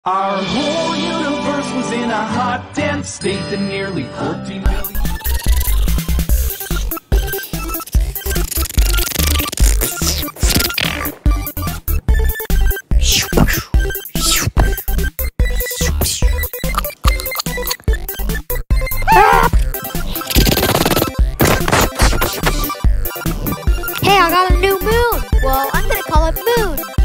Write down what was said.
Our whole universe was in a hot, dense state that nearly 14 million... Hey, I got a new moon! Well, I'm gonna call it Moon!